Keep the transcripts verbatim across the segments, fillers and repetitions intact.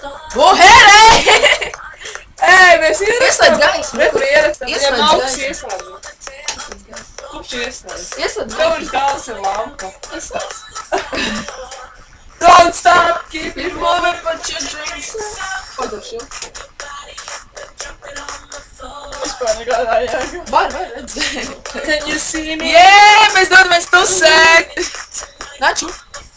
Woher, ej! Ej, mēs Ieslēdz gaismu. Re, kur ierakstām. Ieslēdz Viņam augsts gaismu. ieslēdz. Kurš ieslēdz? Ieslēdz Tev ir gals ir lampa. Don't stop, keep it moving, put your dreams. Padošu. Vispār nekādā jēga. Var, var redzēt. Can you see me? Jē, mēs dodamies tusēt! Naču!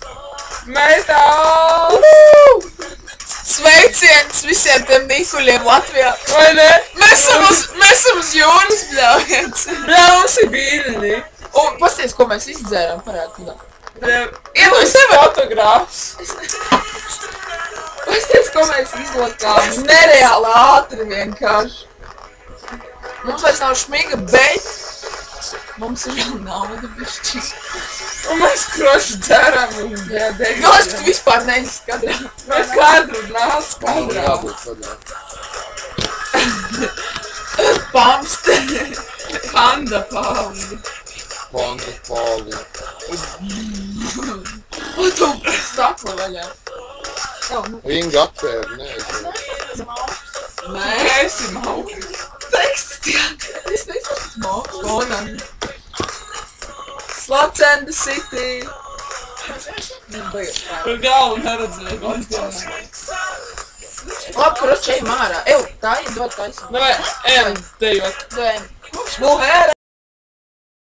Metāls! Sveiciens visiem tiem nikuļiem Latvijā! Vai ne? Mēs esam uz, mēs esam uz jūras, bļaujiens! Jā, mums ir bīreni. Un pasties, ko mēs izdzērām, parādi. Iedos fotogrāfs. Pasties, ko mēs izlakām. Nereāli ātri vienkārši. Mums vairs nav šmiga, bet mums ir vēl nauda bišķi. Un mēs kroši dzeram un jādēļ. Galās, ka tu vispār neesi kadrā. Mēs kadru nāc kadrā. Jābūt kadrā. Pamst. Panda paldi. Panda paldi. Un tu stakla vaļā. Inga aptvēra, nezinu. Nē. Esi mauki. Teksti tiek. Es neizpēc māks. Bonam. Sluts and the city. Kur galvu neredzēju. Labi, kur atšķējam ārā. Ew, tā ir dot taisnība. Davai, ejam dejot. Dojam. Nu, ēra.